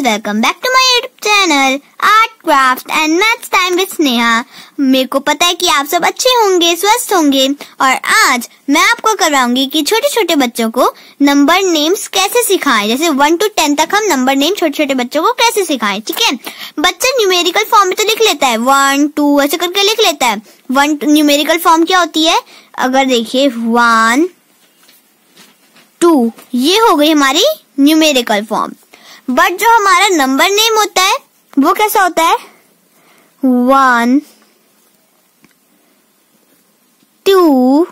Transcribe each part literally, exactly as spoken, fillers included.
Welcome back to my YouTube channel art craft and maths time with Sneha. मेरे को पता है कि आप सब अच्छे होंगे, स्वस्थ होंगे, और आज मैं आपको करवाऊंगी कि छोटे छोटे बच्चों को नंबर नेम्स कैसे सिखाएं। जैसे वन टू टेन तक हम नंबर नेम छोटे छोटे बच्चों को कैसे सिखाएं। ठीक है, बच्चा न्यूमेरिकल फॉर्म में तो लिख लेता है, वन टू ऐसे करके लिख लेता है। वन न्यूमेरिकल फॉर्म क्या होती है, अगर देखिए वन टू, ये हो गई हमारी न्यूमेरिकल फॉर्म। बट जो हमारा नंबर नेम होता है वो कैसा होता है, वन टू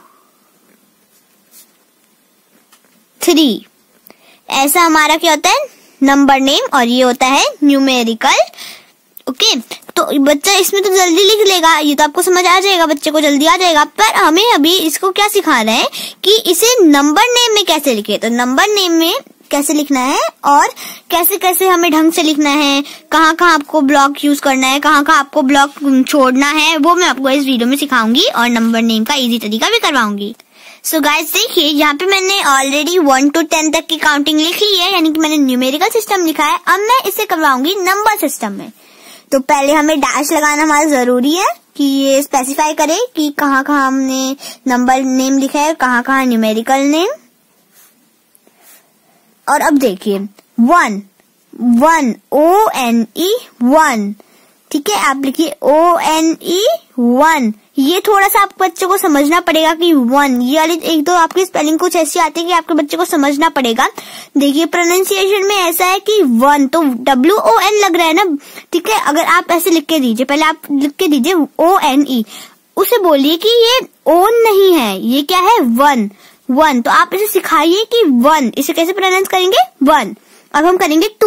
थ्री, ऐसा हमारा क्या होता है नंबर नेम, और ये होता है न्यूमेरिकल। ओके, तो बच्चा इसमें तो जल्दी लिख लेगा, ये तो आपको समझ आ जाएगा, बच्चे को जल्दी आ जाएगा। पर हमें अभी इसको क्या सिखा रहे हैं कि इसे नंबर नेम में कैसे लिखे। तो नंबर नेम में कैसे लिखना है और कैसे कैसे हमें ढंग से लिखना है, कहाँ कहाँ आपको ब्लॉक यूज करना है, कहाँ कहाँ आपको ब्लॉक छोड़ना है, वो मैं आपको इस वीडियो में सिखाऊंगी और नंबर नेम का इजी तरीका भी करवाऊंगी। सो गाइस देखिए, यहाँ पे मैंने ऑलरेडी वन टू टेन तक की काउंटिंग लिख ली है, यानी कि मैंने न्यूमेरिकल सिस्टम लिखा है। अब मैं इसे करवाऊंगी नंबर सिस्टम में। तो पहले हमें डैश लगाना हमारा जरूरी है कि ये स्पेसिफाई करे कि कहाँ कहाँ हमने नंबर नेम लिखा है, कहाँ कहाँ न्यूमेरिकल नेम। और अब देखिए one one O N E one, ठीक है, आप लिखिए ओ एन ई वन। ये थोड़ा सा आपके बच्चे को समझना पड़ेगा कि वन, ये वाली एक दो आपकी स्पेलिंग कुछ ऐसी आती है कि आपके बच्चे को समझना पड़ेगा। देखिए प्रोनाउंसिएशन में ऐसा है कि वन, तो डब्ल्यू ओ एन लग रहा है ना, ठीक है। अगर आप ऐसे लिख के दीजिए, पहले आप लिख के दीजिए ओ एन ई, उसे बोलिए कि ये ओन नहीं है, ये क्या है वन वन। तो आप इसे सिखाइए कि वन, इसे कैसे प्रोनाउंस करेंगे, वन। अब हम करेंगे टू।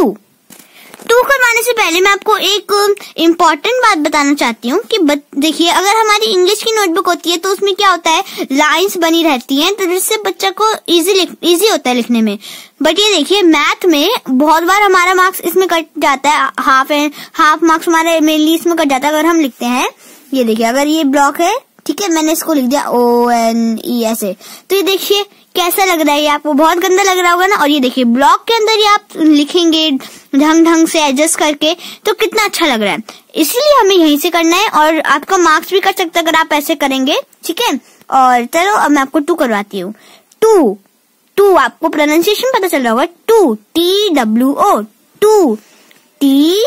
टू करवाने से पहले मैं आपको एक इम्पोर्टेंट बात बताना चाहती हूँ कि देखिए, अगर हमारी इंग्लिश की नोटबुक होती है तो उसमें क्या होता है, लाइंस बनी रहती हैं, तो जिससे बच्चा को इजी इजी होता है लिखने में। बट ये देखिए मैथ में बहुत बार हमारा मार्क्स इसमें कट जाता है, हाफ एंड हाफ मार्क्स हमारे मेनली इसमें कट जाता है अगर हम लिखते हैं। ये देखिए, अगर ये ब्लॉक है, ठीक है, मैंने इसको लिख दिया ओ एन ई ऐसे, तो ये देखिए कैसा लग रहा है, ये आपको बहुत गंदा लग रहा होगा ना। और ये देखिए ब्लॉक के अंदर ये आप लिखेंगे ढंग ढंग से एडजस्ट करके तो कितना अच्छा लग रहा है। इसलिए हमें यहीं से करना है और आपका मार्क्स भी कट सकता है अगर आप ऐसे करेंगे, ठीक है। और चलो अब मैं आपको टू करवाती हूँ। टू टू आपको प्रोनाउंसिएशन पता चल रहा होगा, two T W O, two T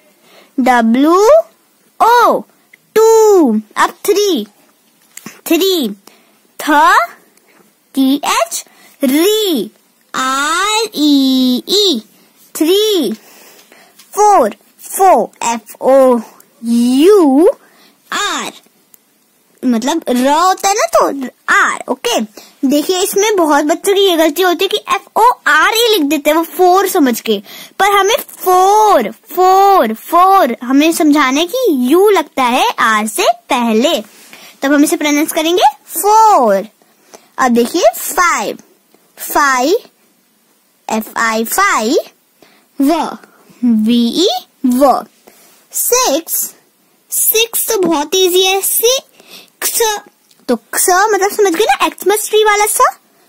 W O, two. अब three three th T H re R E E, three. Four four F O U R, मतलब र होता है ना तो आर। ओके, देखिए इसमें बहुत बच्चों की ये गलती होती है कि एफ ओ आर ही लिख देते हैं वो फोर समझ के, पर हमें फोर फोर फोर हमें समझाने की यू लगता है आर से पहले, तब हम इसे प्रोनाउंस करेंगे फोर। अब देखिए five, five F I five, v V v. Six six तो बहुत इजी है, सिक्स, तो क्स मतलब समझ गए ना, एक्समस ट्री वाला सा।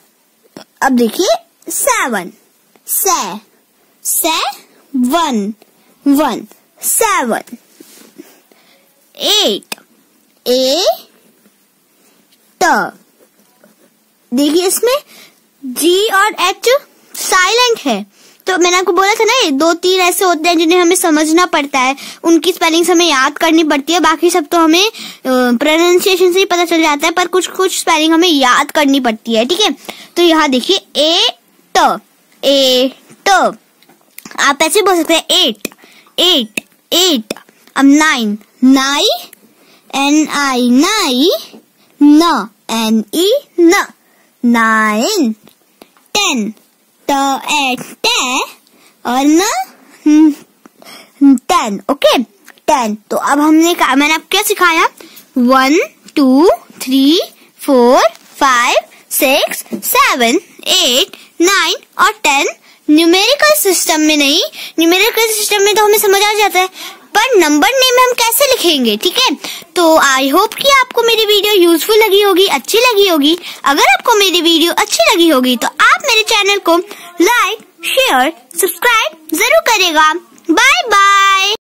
अब देखिए सेवन, से से one one, seven. Eight A t, देखिए इसमें जी और एच साइलेंट है, तो मैंने आपको बोला था ना ये दो तीन ऐसे होते हैं जिन्हें हमें समझना पड़ता है, उनकी स्पेलिंग्स हमें याद करनी पड़ती है, बाकी सब तो हमें प्रोनाउंसिएशन से ही पता चल जाता है, पर कुछ कुछ स्पेलिंग हमें याद करनी पड़ती है, ठीक है। तो यहाँ देखिए ए ट, ए ट, आप ऐसे बोल सकते हैं एट एट एट। अब nine, nai N I nai, n N E न, नाइन। टेन ट ए टे और न टेन, ओके टेन। तो अब हमने मैंने आपको क्या सिखाया, one two three four five six seven eight nine और टेन न्यूमेरिकल सिस्टम में नहीं, न्यूमेरिकल सिस्टम में तो हमें समझ आ जाता है, पर नंबर नेम हम कैसे लिखेंगे, ठीक है। तो आई होप कि आपको मेरी वीडियो यूजफुल लगी होगी, अच्छी लगी होगी। अगर आपको मेरी वीडियो अच्छी लगी होगी तो आप मेरे चैनल को लाइक शेयर सब्सक्राइब जरूर करेगा। Bye bye.